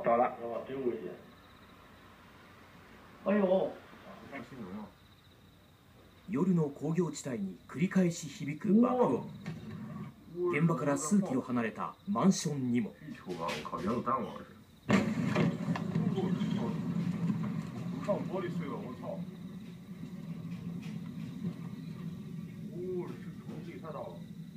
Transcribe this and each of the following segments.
着了。 真危险！哎呦！ 夜の工業地帯に繰り返し響く爆音。現場から数キロ離れたマンションにも。 玻璃碎了，我操！哦，是冲击太大了。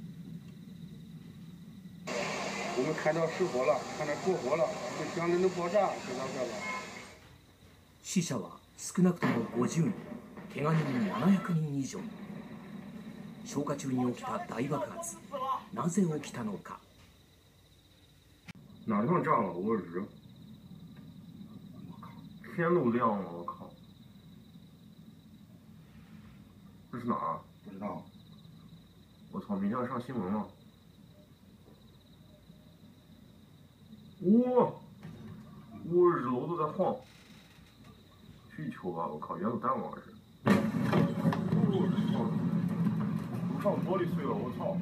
我们看到失火了，看到着火了，就想着能爆炸，就到这了。 死者は少なくとも50人、怪我人700人以上。消火中に起きた大爆発、なぜ起きたのか。 哪地方炸了？我日！我靠，天都亮了，我靠！这是哪儿？不知道。我操！明天要上新闻了。哇！我日，楼都在晃。去球吧！我靠，原子弹吗？这是。楼上玻璃碎了，我操！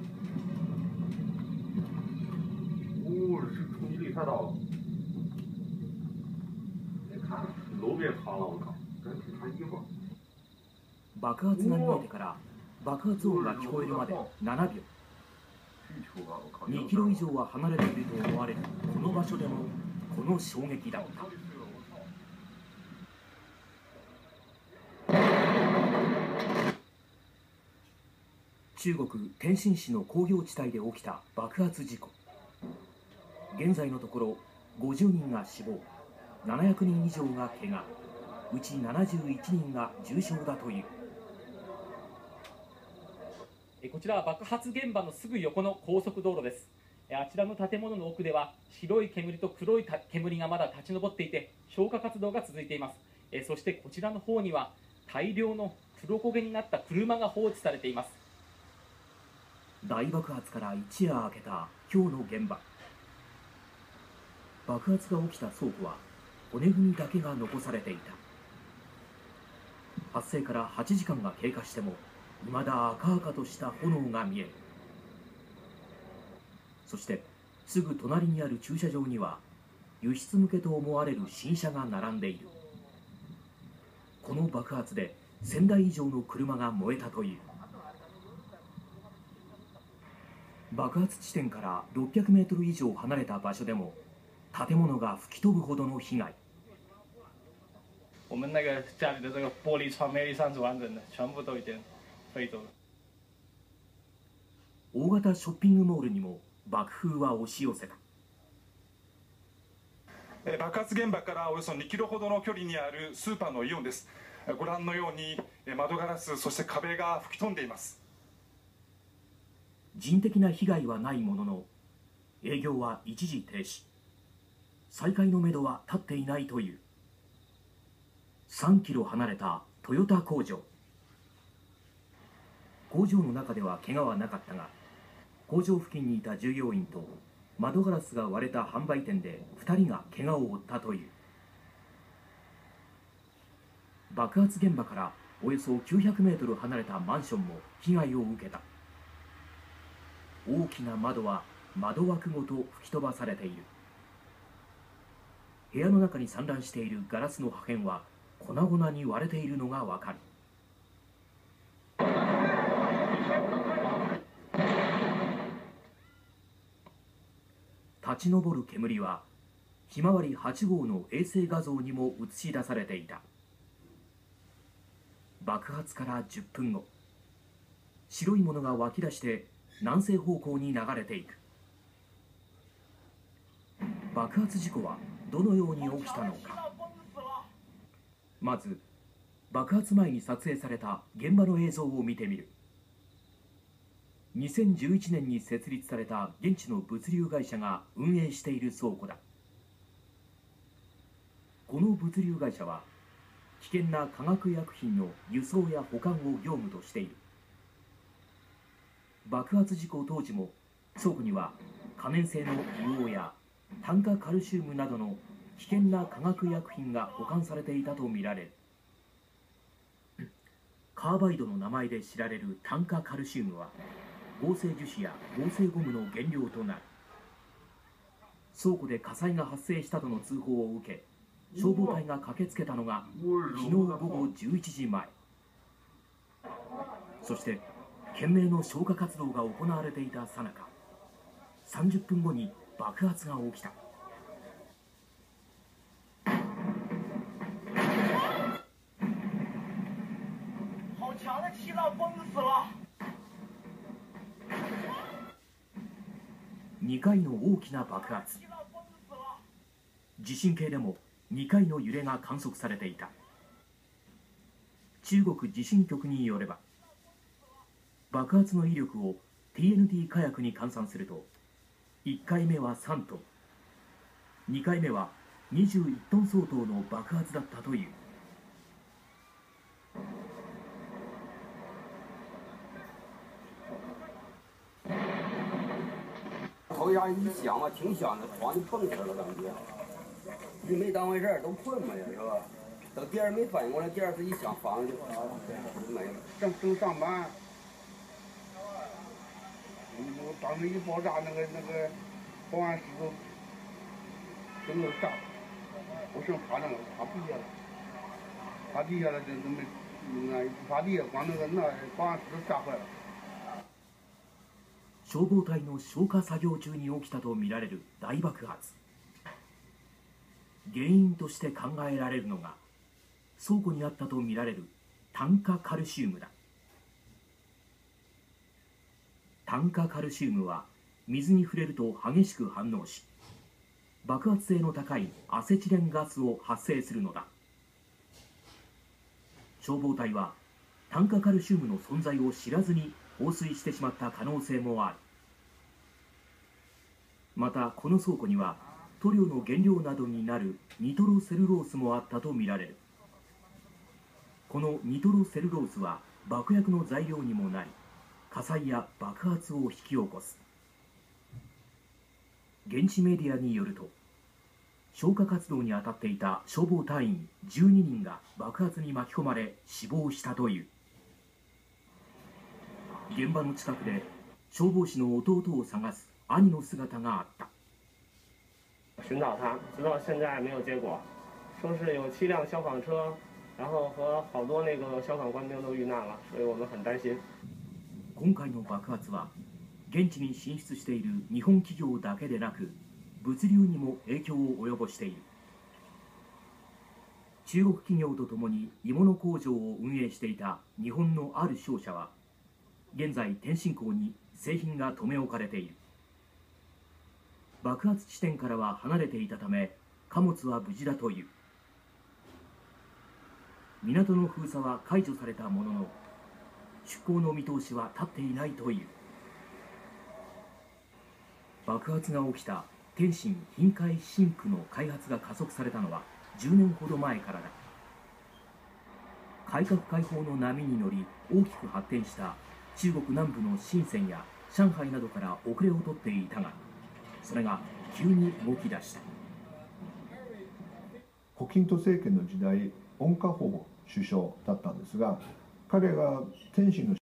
哦，这冲击力太大了。别看了，楼别塌了，我靠！咱只差一会儿。 爆発が見えてから爆発音が聞こえるまで7秒。2キロ以上は離れていると思われるこの場所でもこの衝撃だった。中国天津市の工業地帯で起きた爆発事故。現在のところ50人が死亡、700人以上が怪我、うち71人が重傷だという。 こちらは爆発現場のすぐ横の高速道路です。あちらの建物の奥では白い煙と黒い煙がまだ立ち上っていて消火活動が続いています。そしてこちらの方には大量の黒焦げになった車が放置されています。 大爆発から一夜明けた今日の現場。爆発が起きた倉庫は骨組みだけが残されていた。発生から8時間が経過しても未だ赤々とした炎が見える。そしてすぐ隣にある駐車場には輸出向けと思われる新車が並んでいる。この爆発で1000台以上の車が燃えたという。爆発地点から600メートル以上離れた場所でも建物が吹き飛ぶほどの被害。 我们那个家里的这个玻璃窗没一扇是完整的，全部都已经飞走了。 大型ショッピングモールにも爆風は押し寄せた。 爆発現場からおよそ2キロほどの距離にあるスーパーのイオンです。ご覧のように窓ガラス、そして壁が吹き飛んでいます。 人的な被害はないものの営業は一時停止、再開のめどは立っていないという。3キロ離れたトヨタ工場。工場の中では怪我はなかったが、工場付近にいた従業員と窓ガラスが割れた販売店で2人が怪我を負ったという。爆発現場からおよそ900メートル離れたマンションも被害を受けた。大きな窓は窓枠ごと吹き飛ばされている。部屋の中に散乱しているガラスの破片は粉々に割れているのがわかる。立ち上る煙はひまわり8号の衛星画像にも映し出されていた。爆発から10分後、白いものが湧き出して南西方向に流れていく。爆発事故はどのように起きたのか。まず爆発前に撮影された現場の映像を見てみる。2011年に設立された現地の物流会社が運営している倉庫だ。この物流会社は危険な化学薬品の輸送や保管を業務としている。爆発事故当時も倉庫には可燃性の硫黄や炭化カルシウムなどの危険な化学薬品が保管されていたとみられる。カーバイドの名前で知られる炭化カルシウムは合成樹脂や合成ゴムの原料となる。 倉庫で火災が発生したとの通報を受け、消防隊が駆けつけたのが昨日午後11時前。そして懸命の消火活動が行われていた最中、30分後に爆発が起きた。2回の大きな爆発。地震計でも2回の揺れが観測されていた。中国地震局によれば、爆発の威力を TNT 火薬に換算すると、1回目は3トン、2回目は21トン相当の爆発だったという。 头一下一响嘛，挺响的，哐就蹦起来了，感觉。你没当回事儿，都困嘛呀，是吧？等第二没反应过来，第二次一响，房子就没了。正上班，我当时一爆炸，那个保安室都整个炸，我正趴那个趴地下了，趴地下了就没，趴地下光那保安室都炸坏了。 消防隊の消火作業中に起きたとみられる大爆発。原因として考えられるのが、倉庫にあったとみられる炭化カルシウムだ。炭化カルシウムは水に触れると激しく反応し、爆発性の高いアセチレンガスを発生するのだ。消防隊は炭化カルシウムの存在を知らずに放水してしまった可能性もある。またこの倉庫には塗料の原料などになるニトロセルロースもあったとみられる。このニトロセルロースは爆薬の材料にもなり、火災や爆発を引き起こす。現地メディアによると、消火活動に当たっていた消防隊員12人が爆発に巻き込まれ死亡したという。現場の近くで消防士の弟を探す兄の姿があった。 寻找他，直到现在没有结果。说是有7辆消防车，然后和好多那个消防官兵都遇难了，所以我们很担心。 今回の爆発は現地に進出している日本企業だけでなく、物流にも影響を及ぼしている。中国企業とともに鋳物工場を運営していた日本のある商社は、現在天津港に製品が留め置かれている。爆発地点からは離れていたため、貨物は無事だという。港の封鎖は解除されたものの、出港の見通しは立っていないという。爆発が起きた天津臨海新区の開発が加速されたのは10年ほど前からだ。改革開放の波に乗り大きく発展した中国南部の深センや上海などから遅れをとっていたが、それが急に動き出した。 胡錦涛政権の時代、温家宝首相だったんですが、彼が天津の